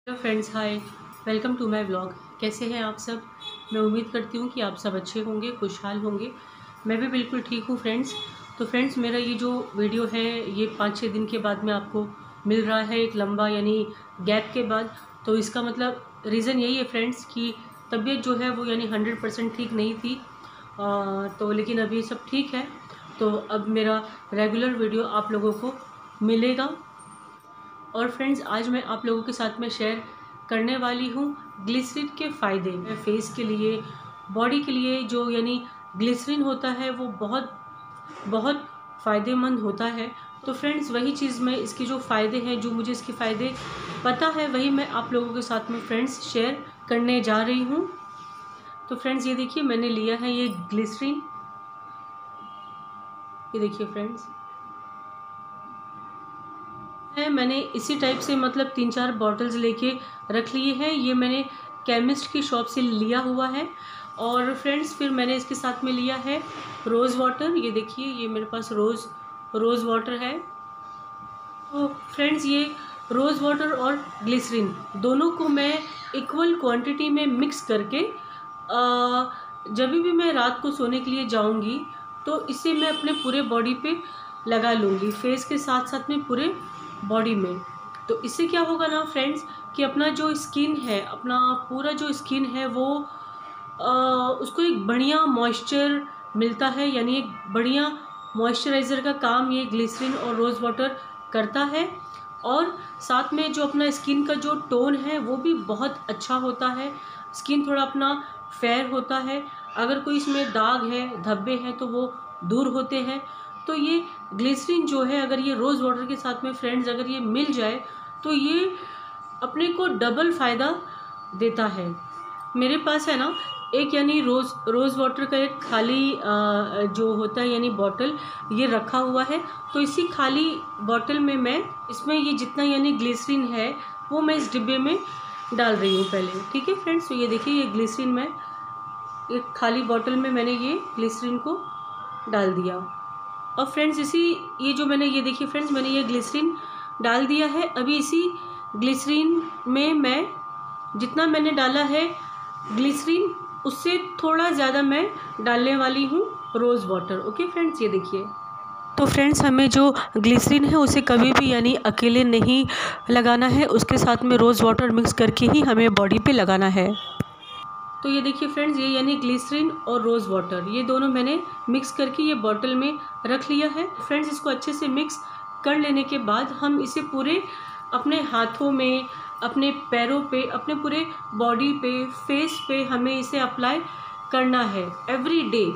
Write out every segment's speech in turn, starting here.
Hello friends, hi. Welcome to my vlog. कैसे हैं आप सब? मैं उम्मीद करती हूँ कि आप सब अच्छे होंगे, खुशहाल होंगे। मैं भी बिल्कुल ठीक हूँ फ्रेंड्स। तो फ्रेंड्स, मेरा ये जो वीडियो है ये 5-6 दिन के बाद में आपको मिल रहा है, एक लंबा यानी गैप के बाद। तो इसका मतलब रीज़न यही है फ्रेंड्स कि तबीयत जो है वो यानी 100% ठीक नहीं थी। तो लेकिन अभी सब ठीक है। तो अब मेरा रेगुलर वीडियो आप लोगों को मिलेगा। और फ्रेंड्स, आज मैं आप लोगों के साथ में शेयर करने वाली हूँ ग्लिसरीन के फ़ायदे। फेस के लिए, बॉडी के लिए जो यानी ग्लिसरीन होता है वो बहुत बहुत फ़ायदेमंद होता है। तो फ्रेंड्स, वही चीज़ मैं इसके जो फ़ायदे हैं, जो मुझे इसके फ़ायदे पता है, वही मैं आप लोगों के साथ में फ्रेंड्स शेयर करने जा रही हूँ। तो फ्रेंड्स, ये देखिए मैंने लिया है ये ग्लिसरीन। ये देखिए फ्रेंड्स, मैंने इसी टाइप से मतलब 3-4 बॉटल्स लेके रख लिए हैं। ये मैंने केमिस्ट की शॉप से लिया हुआ है। और फ्रेंड्स, फिर मैंने इसके साथ में लिया है रोज़ वाटर। ये देखिए, ये मेरे पास रोज़ वाटर है। तो फ्रेंड्स, ये रोज़ वाटर और ग्लिसरीन दोनों को मैं इक्वल क्वांटिटी में मिक्स करके जब भी मैं रात को सोने के लिए जाऊंगी तो इसे मैं अपने पूरे बॉडी पे लगा लूँगी, फेस के साथ साथ में पूरे बॉडी में। तो इससे क्या होगा ना फ्रेंड्स कि अपना जो स्किन है, अपना पूरा जो स्किन है वो उसको एक बढ़िया मॉइस्चर मिलता है, यानी एक बढ़िया मॉइस्चराइज़र का काम ये ग्लिसरीन और रोज़ वाटर करता है। और साथ में जो अपना स्किन का जो टोन है वो भी बहुत अच्छा होता है। स्किन थोड़ा अपना फेयर होता है। अगर कोई इसमें दाग है, धब्बे हैं तो वो दूर होते हैं। तो ये ग्लिसरीन जो है, अगर ये रोज़ वाटर के साथ में फ्रेंड्स अगर ये मिल जाए तो ये अपने को डबल फ़ायदा देता है। मेरे पास है ना एक यानी रोज़ वाटर का एक खाली जो होता है यानी बॉटल ये रखा हुआ है। तो इसी खाली बॉटल में मैं इसमें ये जितना यानी ग्लिसरीन है वो मैं इस डिब्बे में डाल रही हूँ पहले। ठीक है फ्रेंड्स, तो ये देखिए ये ग्लिसरीन मैं एक खाली बॉटल में मैंने ये ग्लिसरीन को डाल दिया। और फ्रेंड्स, ये जो मैंने ये देखिए फ्रेंड्स, मैंने ये ग्लिसरीन डाल दिया है। अभी इसी ग्लिसरीन में मैं जितना मैंने डाला है ग्लिसरीन उससे थोड़ा ज़्यादा मैं डालने वाली हूँ रोज़ वाटर। ओके फ्रेंड्स, ये देखिए। तो फ्रेंड्स, हमें जो ग्लिसरीन है उसे कभी भी यानी अकेले नहीं लगाना है, उसके साथ में रोज़ वाटर मिक्स करके ही हमें बॉडी पे लगाना है। तो ये देखिए फ्रेंड्स, ये यानी ग्लिसरीन और रोज़ वाटर ये दोनों मैंने मिक्स करके ये बॉटल में रख लिया है। फ्रेंड्स, इसको अच्छे से मिक्स कर लेने के बाद हम इसे पूरे अपने हाथों में, अपने पैरों पे, अपने पूरे बॉडी पे, फेस पे हमें इसे अप्लाई करना है एवरी डे।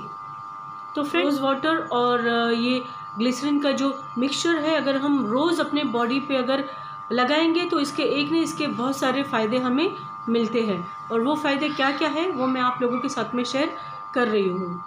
तो फ्रेंड्स, रोज़ वाटर और ये ग्लिसरीन का जो मिक्सचर है अगर हम रोज़ अपने बॉडी पे अगर लगाएंगे तो इसके एक नहीं इसके बहुत सारे फ़ायदे हमें मिलते हैं। और वो फ़ायदे क्या क्या है वो मैं आप लोगों के साथ में शेयर कर रही हूँ।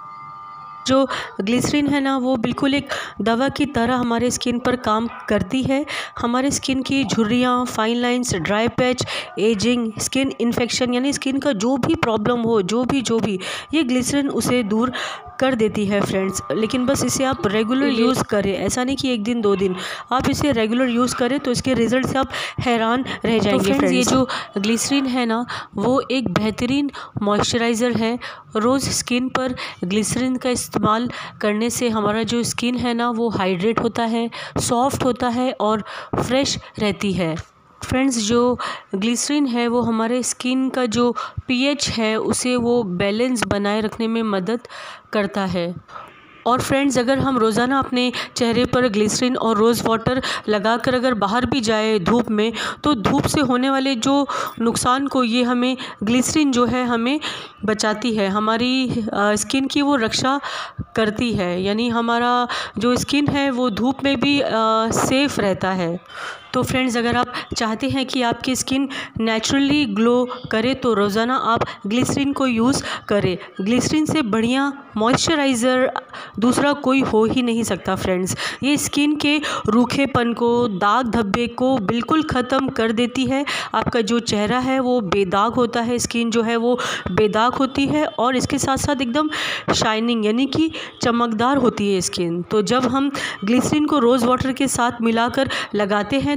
जो ग्लिसरीन है ना वो बिल्कुल एक दवा की तरह हमारे स्किन पर काम करती है। हमारे स्किन की झुर्रियाँ, fine lines, dry patch, ageing, skin infection यानी स्किन का जो भी प्रॉब्लम हो, जो भी ये ग्लिसरीन उसे दूर कर देती है फ्रेंड्स। लेकिन बस इसे आप रेगुलर यूज़ करें, ऐसा नहीं कि 1 दिन 2 दिन, आप इसे रेगुलर यूज़ करें तो इसके रिज़ल्ट से आप हैरान रह जाएंगे। तो फ्रेंड्स, ये जो ग्लिसरीन है ना वो एक बेहतरीन मॉइस्चराइज़र है। रोज़ स्किन पर ग्लिसरीन का इस्तेमाल करने से हमारा जो स्किन है ना वो हाइड्रेट होता है, सॉफ्ट होता है और फ्रेश रहती है। फ्रेंड्स, जो ग्लिसरीन है वो हमारे स्किन का जो पीएच है उसे वो बैलेंस बनाए रखने में मदद करता है। और फ्रेंड्स, अगर हम रोज़ाना अपने चेहरे पर ग्लिसरीन और रोज़ वाटर लगाकर अगर बाहर भी जाए धूप में तो धूप से होने वाले जो नुकसान को ये हमें ग्लिसरीन जो है हमें बचाती है, हमारी स्किन की वो रक्षा करती है, यानी हमारा जो स्किन है वो धूप में भी सेफ़ रहता है। तो फ्रेंड्स, अगर आप चाहते हैं कि आपकी स्किन नेचुरली ग्लो करे तो रोज़ाना आप ग्लिसरीन को यूज़ करें। ग्लिसरीन से बढ़िया मॉइस्चराइज़र दूसरा कोई हो ही नहीं सकता फ्रेंड्स। ये स्किन के रूखेपन को, दाग धब्बे को बिल्कुल ख़त्म कर देती है। आपका जो चेहरा है वो बेदाग होता है, स्किन जो है वो बेदाग होती है और इसके साथ साथ एकदम शाइनिंग यानी कि चमकदार होती है स्किन। तो जब हम ग्लिसरीन को रोज़ वाटर के साथ मिलाकर लगाते हैं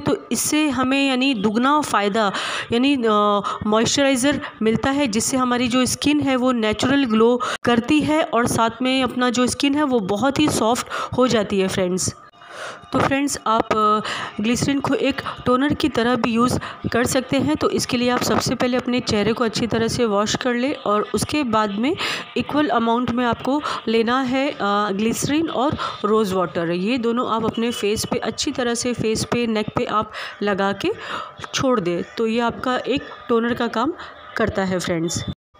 तो इससे हमें यानी दुगना फ़ायदा यानी मॉइस्चराइज़र मिलता है, जिससे हमारी जो स्किन है वो नेचुरल ग्लो करती है और साथ में अपना जो स्किन है वो बहुत ही सॉफ्ट हो जाती है फ्रेंड्स। तो फ्रेंड्स, आप ग्लिसरीन को एक टोनर की तरह भी यूज़ कर सकते हैं। तो इसके लिए आप सबसे पहले अपने चेहरे को अच्छी तरह से वॉश कर लें और उसके बाद में इक्वल अमाउंट में आपको लेना है ग्लिसरीन और रोज़ वाटर। ये दोनों आप अपने फेस पे अच्छी तरह से फेस पे नेक पे आप लगा के छोड़ दें, तो ये आपका एक टोनर का काम करता है फ्रेंड्स।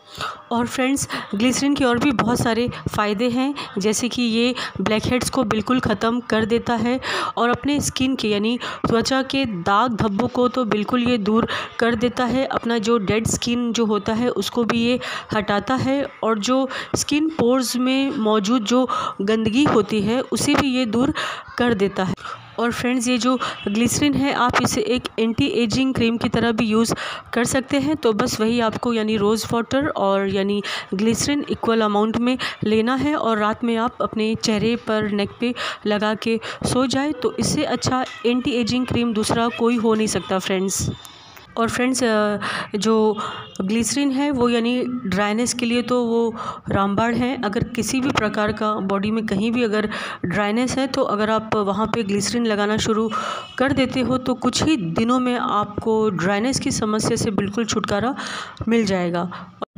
और फ्रेंड्स, ग्लिसरीन के और भी बहुत सारे फ़ायदे हैं, जैसे कि ये ब्लैक हेड्स को बिल्कुल ख़त्म कर देता है और अपने स्किन के यानी त्वचा के दाग धब्बों को तो बिल्कुल ये दूर कर देता है। अपना जो डेड स्किन जो होता है उसको भी ये हटाता है और जो स्किन पोर्स में मौजूद जो गंदगी होती है उसे भी ये दूर कर देता है। और फ्रेंड्स, ये जो ग्लिसरीन है आप इसे एक एंटी एजिंग क्रीम की तरह भी यूज़ कर सकते हैं। तो बस वही आपको यानी रोज़ वाटर और यानी ग्लिसरीन इक्वल अमाउंट में लेना है और रात में आप अपने चेहरे पर नेक पे लगा के सो जाए, तो इससे अच्छा एंटी एजिंग क्रीम दूसरा कोई हो नहीं सकता फ्रेंड्स। और फ्रेंड्स, जो ग्लिसरीन है वो यानी ड्राइनेस के लिए तो वो रामबाण है। अगर किसी भी प्रकार का बॉडी में कहीं भी अगर ड्राइनेस है तो अगर आप वहाँ पे ग्लिसरीन लगाना शुरू कर देते हो तो कुछ ही दिनों में आपको ड्राइनेस की समस्या से बिल्कुल छुटकारा मिल जाएगा।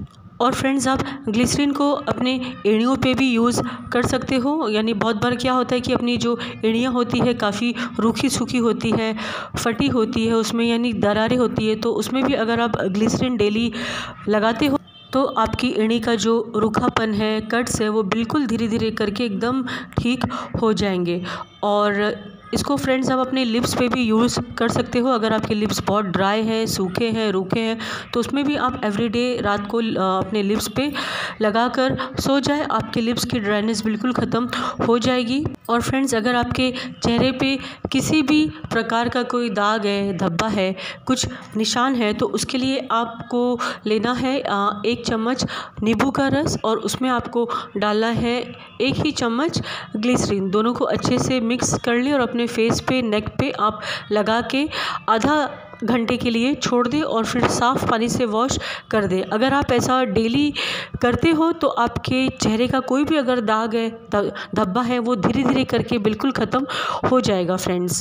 और फ्रेंड्स, आप ग्लिसरीन को अपने एड़ियों पे भी यूज़ कर सकते हो। यानी बहुत बार क्या होता है कि अपनी जो एड़ियाँ होती है काफ़ी रूखी सूखी होती है, फटी होती है, उसमें यानी दरारें होती है, तो उसमें भी अगर आप ग्लिसरीन डेली लगाते हो तो आपकी एड़ी का जो रूखापन है, कट्स है, वो बिल्कुल धीरे धीरे करके एकदम ठीक हो जाएंगे। और इसको फ्रेंड्स आप अपने लिप्स पे भी यूज़ कर सकते हो। अगर आपके लिप्स बहुत ड्राई हैं, सूखे हैं, रूखे हैं, तो उसमें भी आप एवरीडे रात को अपने लिप्स पे लगाकर सो जाए, आपके लिप्स की ड्राइनेस बिल्कुल ख़त्म हो जाएगी। और फ्रेंड्स, अगर आपके चेहरे पे किसी भी प्रकार का कोई दाग है, धब्बा है, कुछ निशान है, तो उसके लिए आपको लेना है 1 चम्मच नींबू का रस और उसमें आपको डालना है 1 ही चम्मच ग्लिसरीन। दोनों को अच्छे से मिक्स कर लें और अपने फेस पे, नेक पे आप लगा के आधा घंटे के लिए छोड़ दें और फिर साफ़ पानी से वॉश कर दें। अगर आप ऐसा डेली करते हो तो आपके चेहरे का कोई भी अगर दाग है, धब्बा है, वो धीरे धीरे करके बिल्कुल ख़त्म हो जाएगा फ्रेंड्स।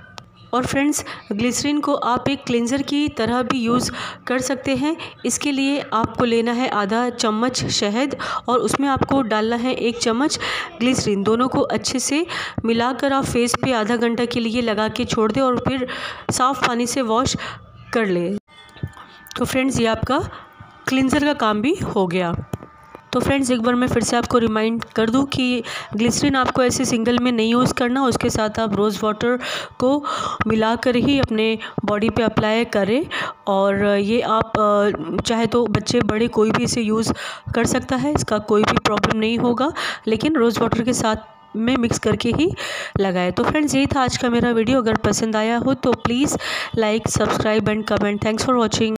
और फ्रेंड्स, ग्लिसरीन को आप एक क्लेंज़र की तरह भी यूज़ कर सकते हैं। इसके लिए आपको लेना है आधा चम्मच शहद और उसमें आपको डालना है 1 चम्मच ग्लिसरीन। दोनों को अच्छे से मिलाकर आप फेस पे आधा घंटा के लिए लगा के छोड़ दें और फिर साफ़ पानी से वॉश कर लें। तो फ्रेंड्स, ये आपका क्लिंजर का काम भी हो गया। तो फ्रेंड्स, एक बार मैं फिर से आपको रिमाइंड कर दूं कि ग्लिसरीन आपको ऐसे सिंगल में नहीं यूज़ करना, उसके साथ आप रोज़ वाटर को मिलाकर ही अपने बॉडी पे अप्लाई करें। और ये आप चाहे तो बच्चे बड़े कोई भी इसे यूज़ कर सकता है, इसका कोई भी प्रॉब्लम नहीं होगा, लेकिन रोज़ वाटर के साथ में मिक्स करके ही लगाए। तो फ्रेंड्स, यही था आज का मेरा वीडियो। अगर पसंद आया हो तो please like, subscribe and comment. Thanks for watching.